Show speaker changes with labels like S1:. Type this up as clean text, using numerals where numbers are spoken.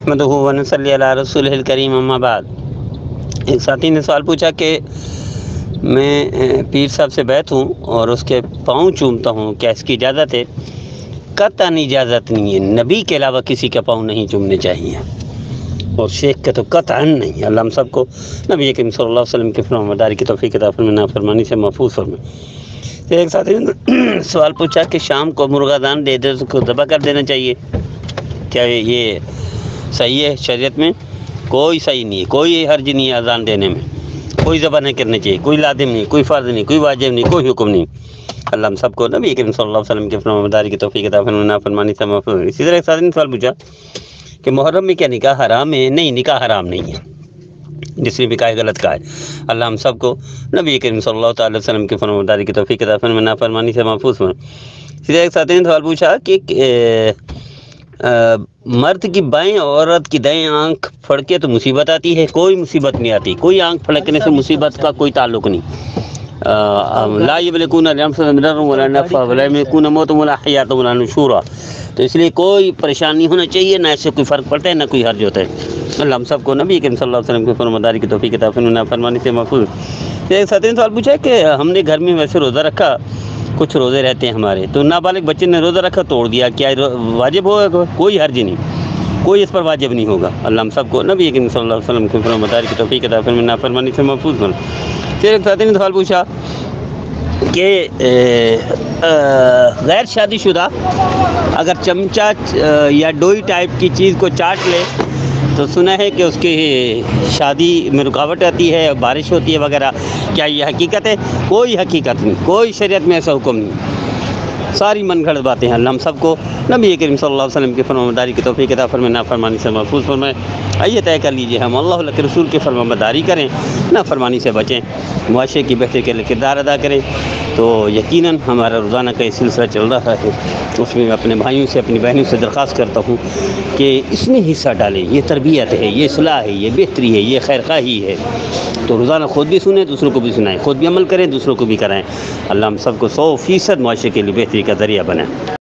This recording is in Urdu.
S1: نحمدہ و نصلی علی رسولہ الکریم اما بعد۔ ایک ساتھی نے سوال پوچھا کہ میں پیر صاحب سے بیعت ہوں اور اس کے پاؤں چومتا ہوں، کیا اس کی اجازت ہے؟ قطعاً اجازت نہیں ہے، نبی کے علاوہ کسی کے پاؤں نہیں چومنے چاہیے، اور شیخ کے تو قطعاً نہیں ہے۔ اللہ ہم سب کو نبی کریم صلی اللہ علیہ وسلم کی فرمانبرداری کی توفیق عطا فرمائے، نافرمانی سے محفوظ فرمائے۔ ایک ساتھی نے سوال پوچھا کہ شام کو مرغا دان دے دے اس کو ذبح کر دینا چاہیے، کیا یہ صحیح ہے؟ شریعت میں کوئی صحیح نہیں ہے، کوئی حرج نہیں ہے اذان دینے میں، کوئی ذبح نہیں کرنا چاہیے، کوئی لازم نہیں، کوئی فرض نہیں، کوئی واجب نہیں، کوئی حکم نہیں۔ اللہ ہم سب کو نبی کریم صلی اللہ علیہ وسلم کی فرمانبرداری کی توفیق عطا فرمائے، نافرمانی سے محفوظ۔ اسی طرح ایک ساتھی نے سوال پوچھا کہ محرم میں کیا نکاح حرام ہے؟ نہیں، نکاح حرام نہیں ہے، جس نے بھی کہا ہے غلط کہا ہے۔ اللہ ہم سب کو نبی کریم صلی اللہ تعالی وسلم کی فرمانبرداری کی توفیق عطا فرمائے، نافرمانی سے محفوظ فرمائے۔ اسی طرح ایک ساتھی نے سوال پوچھا کہ مرد کی بائیں عورت کی دائیں آنکھ پھڑکے تو مصیبت آتی ہے؟ کوئی مصیبت نہیں آتی، کوئی آنکھ پھڑکنے سے مصیبت کا کوئی تعلق نہیں۔ لا یملکون لانفسہم ضرا ولا نفعا ولا یملکون موتا ولا حیاۃ ولا نشورا، تو اس لیے کوئی پریشان نہیں ہونا چاہیے، نہ اس سے کوئی فرق پڑتا ہے نہ کوئی حرج ہوتا ہے۔ اللہ ہم سب کو نبی کریم صلی اللہ علیہ وسلم کی فرمانبرداری کی توفیق عطا فرمائے، نافرمانی سے محفوظ۔ ایک ساتھی نے سوال پوچھا کہ ہم نے گھر میں ویسے روزہ رکھا، کچھ روزے رہتے ہیں ہمارے، تو نابالغ بچے نے روزہ رکھا توڑ دیا، کیا واجب ہوگا؟ کوئی حرج نہیں، کوئی اس پر واجب نہیں ہوگا۔ اللہ ہم سب کو نبی کریم صلی اللہ علیہ وسلم کی فرمانبرداری کی توفیق عطا فرمائے، نافرمانی سے محفوظ فرمائے۔ پھر ایک ساتھی نے سوال پوچھا کہ غیر شادی شدہ اگر چمچہ یا ڈوئی ٹائپ کی چیز کو چاٹ لے تو سنا ہے کہ اس کی شادی میں رکاوٹ آتی ہے، بارش ہوتی ہے وغیرہ، کیا یہ حقیقت ہے؟ کوئی حقیقت نہیں، کوئی شریعت میں ایسا حکم نہیں، ساری من گھڑت باتیں ہیں۔ اللہ ہم سب کو نبی کریم صلی اللہ علیہ وسلم کی فرمانبرداری کی توفیق عطا فرمائے، نافرمانی سے محفوظ فرمائے۔ آئیے طے کر لیجیے، ہم اللہ کے رسول کی فرمانبرداری کریں، نافرمانی سے بچیں، معاشرے کی بہتری کے لیے کردار ادا کریں، تو یقیناً ہمارا روزانہ کا یہ سلسلہ چل رہا ہے، اس میں اپنے بھائیوں سے اپنی بہنوں سے درخواست کرتا ہوں کہ اس میں حصہ ڈالیں۔ یہ تربیت ہے، یہ اصلاح ہے، یہ بہتری ہے، یہ خیر خواہی ہے، تو روزانہ خود بھی سنیں، دوسروں کو بھی سنائیں، خود بھی عمل کریں، دوسروں کو بھی کرائیں۔ اللہ ہم سب کو 100% معاشرے کے لیے بہتری کا ذریعہ بنائیں۔